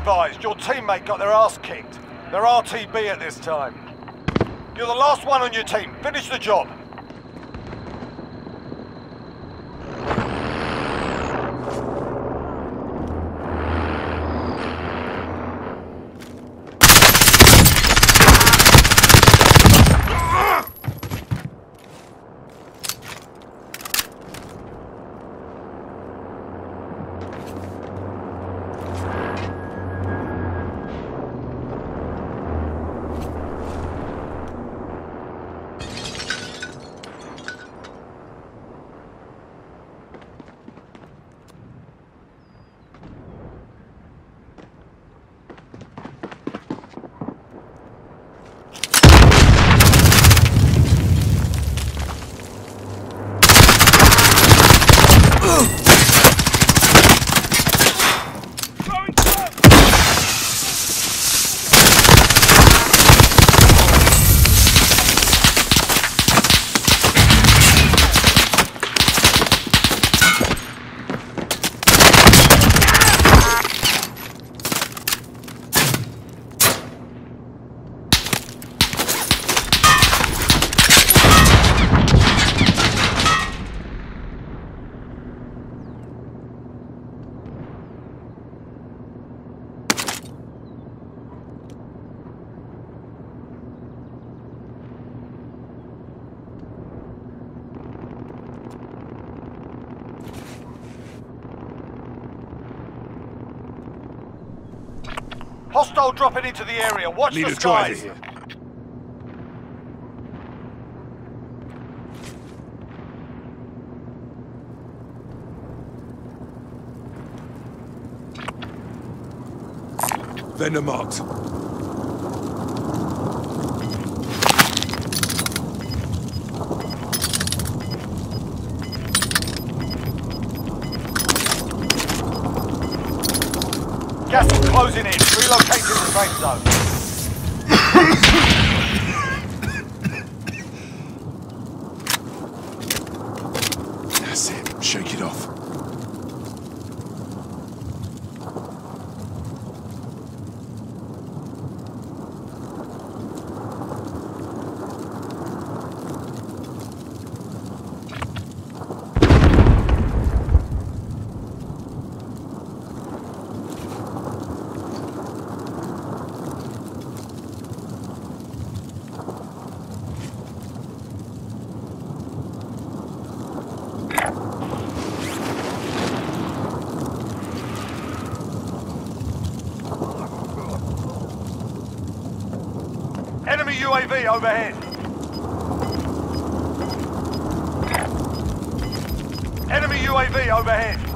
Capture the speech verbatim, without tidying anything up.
advised, your teammate got their ass kicked. They're R T B at this time. You're the last one on your team. Finish the job. Hostile dropping into the area. Watch Need the a driver skies. here. Vendor marked. Gas is closing in. Relocate to the safe zone. That's it. Shake it off. Enemy U A V overhead. Enemy U A V overhead.